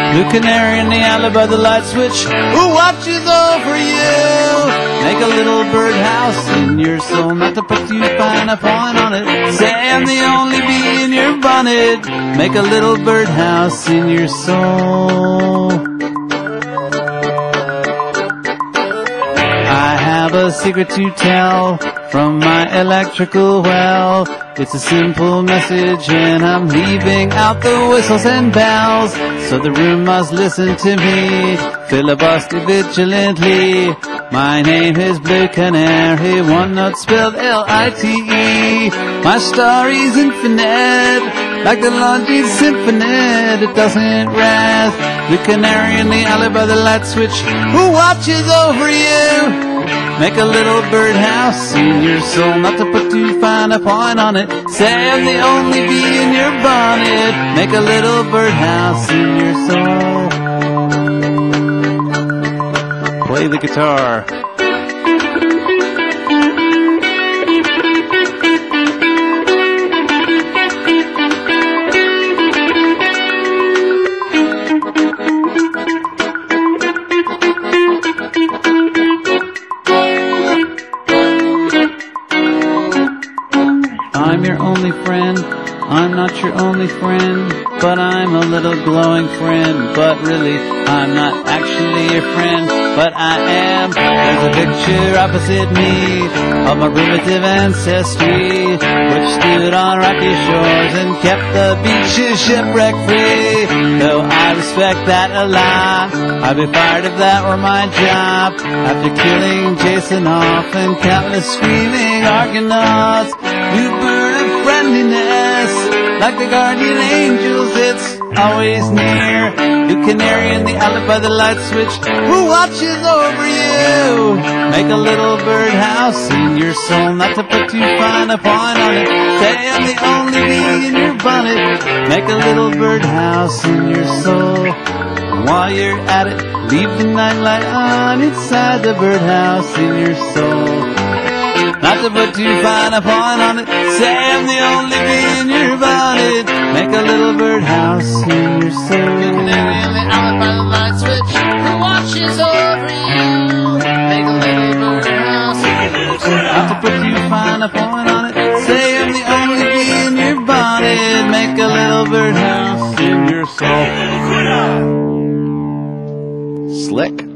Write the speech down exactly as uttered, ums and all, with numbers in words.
Blue canary in the alley by the light switch, who watches over you? Make a little birdhouse in your soul, not to put too fine a point on it. Say I'm the only bee in your bonnet. Make a little birdhouse in your soul. I have a secret to tell from my electrical well. It's a simple message and I'm leaving out the whistles and bells. So the room must listen to me, filibuster vigilantly. My name is Blue Canary, one note spelled L I T E. My story's infinite, like the Longines Symphony, it doesn't rest. Blue canary in the alley by the light switch, who watches over you? Make a little birdhouse in your soul, not to put too fine a point on it. Say I'm the only bee in your bonnet. Make a little birdhouse in your soul. Play the guitar. I'm your only friend, I'm not your only friend, but I'm a little glowing friend, but really I'm not actually your friend, but I am. There's a picture opposite me of my primitive ancestry, which stood on rocky shores and kept the beaches shipwreck free. Though I respect that a lot, I'd be fired if that were my job. After killing Jason off and countless screaming Argonauts, you bird of friendliness, like the guardian angels, it's always near. You canary in the alley by the light switch, who watches over you? Make a little birdhouse in your soul, not to put too fine a point on it. Say I'm the only bee in your bonnet. Make a little birdhouse in your soul. And while you're at it, leave the nightlight on inside the birdhouse in your soul. Not to put too fine a point on it. Say I'm the only bee in your bonnet. Make a little birdhouse in your soul. You canary in the alley by the light switch, who watches over you? Make a little birdhouse in your soul. Not to put too fine a point on it. Say I'm the only bee in your bonnet. Make a little birdhouse in your soul. Slick.